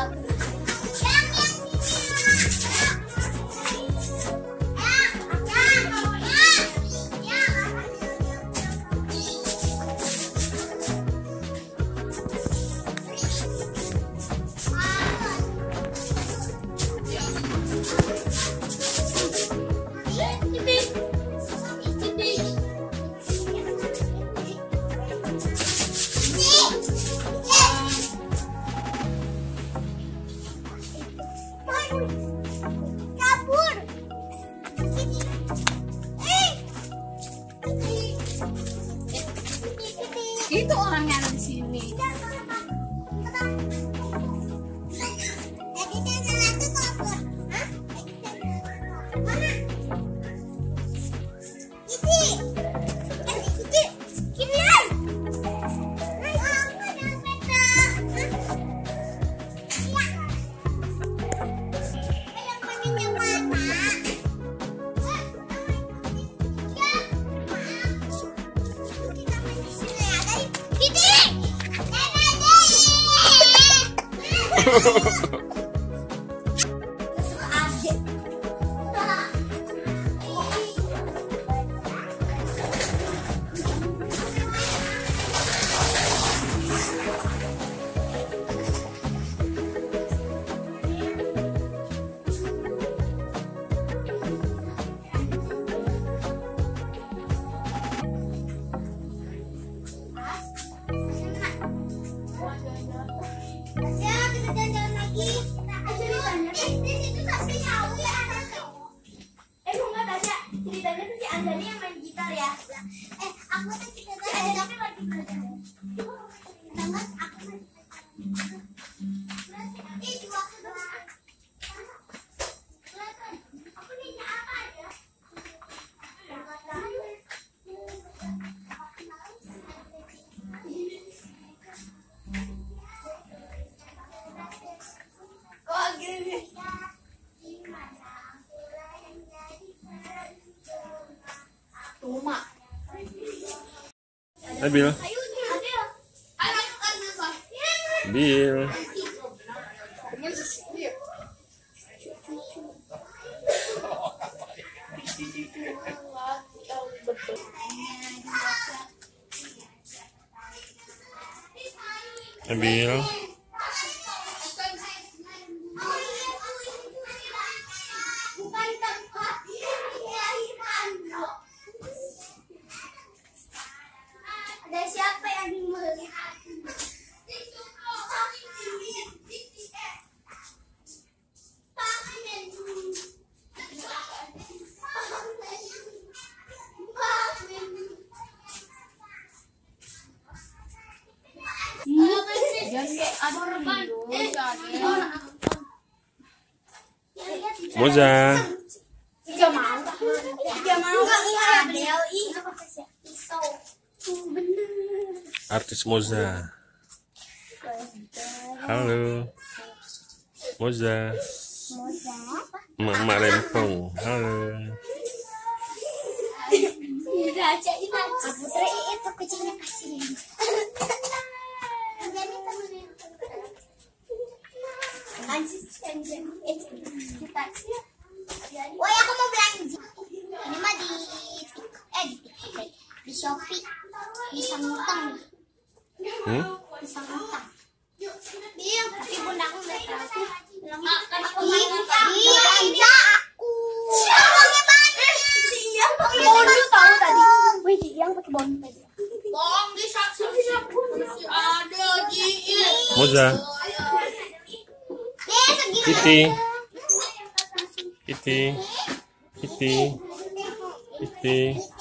Kabur. Itu orangnya ada di sini. Ceritanya tuh si Anjani yang main gitar ya. Aku tuh ceritanya tapi lagi belajar. Terus aku aku nanya apa aja? Oh gini. Nabil. Bil. Nabil. Bukan tempat kelahiran. Ada siapa yang melihat? Moza. Gak mau. Gak mau. Artis Moza. Halo. Moza. Mak Rempong. Halo. Putri itu kucingnya kasihan. Woi, aku mau belanja. Ini mah di Shopee. Bisa ngutang. Bisa ngutang. Iya, tapi bunda aku nggak tahu. Aku belanja aku. Siang pakai bondu tahu tadi. Wih, siang pakai bondu tadi. Tolong disaksikan ada di Moza. Iti. Iti. Iti. Iti.